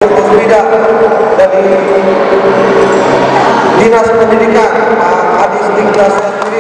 Musbida dari Dinas Pendidikan, Pak Adi Stikla sendiri,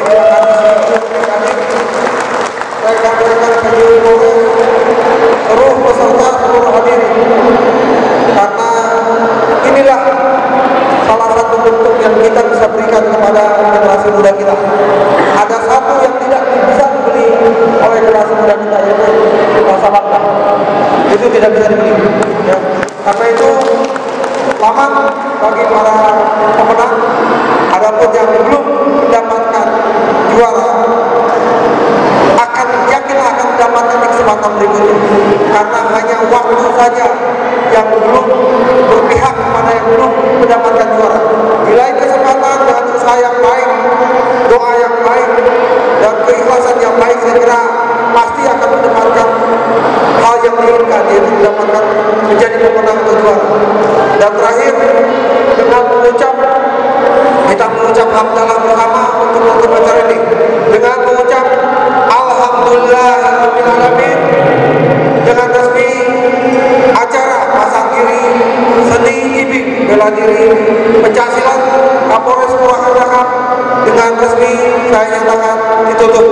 rekan-rekan PJU Polres, seluruh peserta, seluruh hadirin, karena inilah salah satu bentuk yang kita bisa berikan kepada generasi muda kita. Ada satu yang tidak bisa dibeli oleh generasi muda kita, yaitu rasa bangga. Itu tidak bisa dibeli, ya. Karena itu selamat bagi para pemenang. Adapun yang belum mendapatkan juara akan yakin akan mendapatkan kesempatan berikutnya, karena hanya waktu saja yang belum berpihak kepada yang belum mendapatkan juara. Bila kesempatan dengan usaha yang baik, doa yang baik, dan keikhlasan yang baik, saya kira pasti akan mendapatkan hal yang diinginkan, yaitu mendapatkan menjadi pemenang atau juara. Dan terakhir, dengan kita mengucap hamdalah bersama untuk acara ini, dengan mengucap Alhamdulillahirabbil alamin, dengan resmi acara pasang kiri seni ibing bela diri pencaksilat Kapolres Purwakarta dengan resmi saya nyatakan ditutup.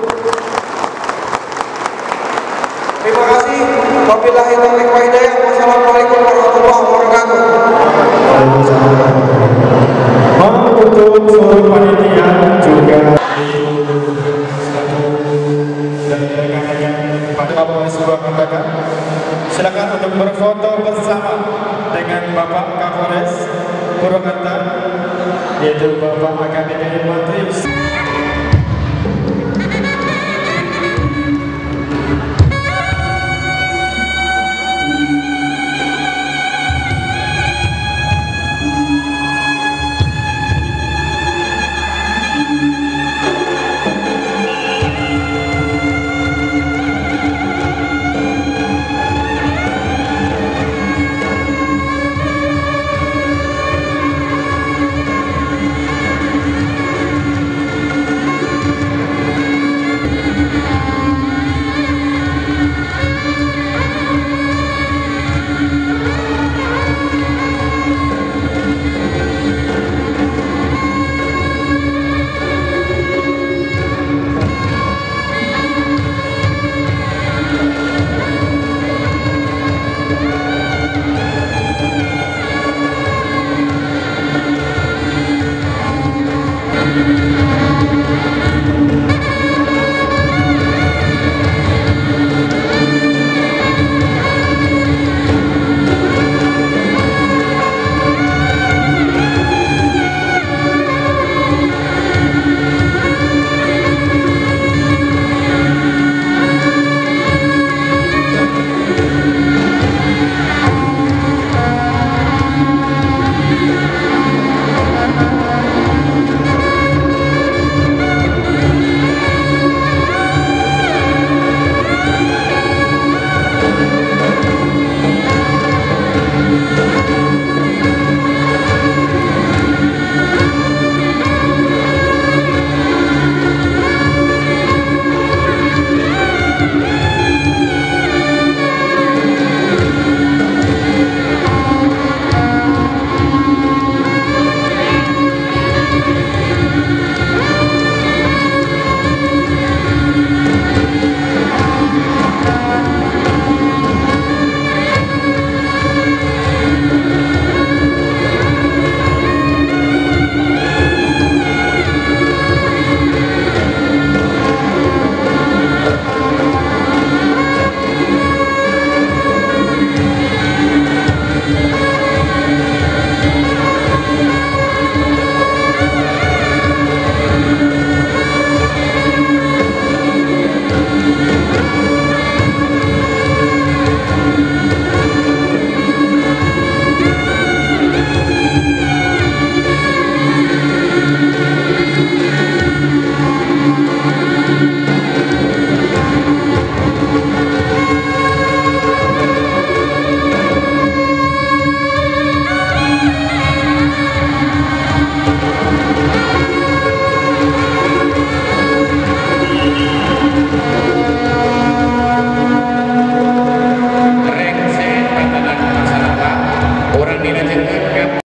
Terima kasih. Wabillahi taufiq wal hidayah. Wassalamualaikum warahmatullahi wabarakatuh. Untuk seluruh panitia juga dan rekan-rekan pada Kapolres Purwakarta, silakan untuk berfoto bersama dengan Bapak Kapolres Purwakarta, yaitu Bapak AKBP Matrius. Pimpinan Jenderal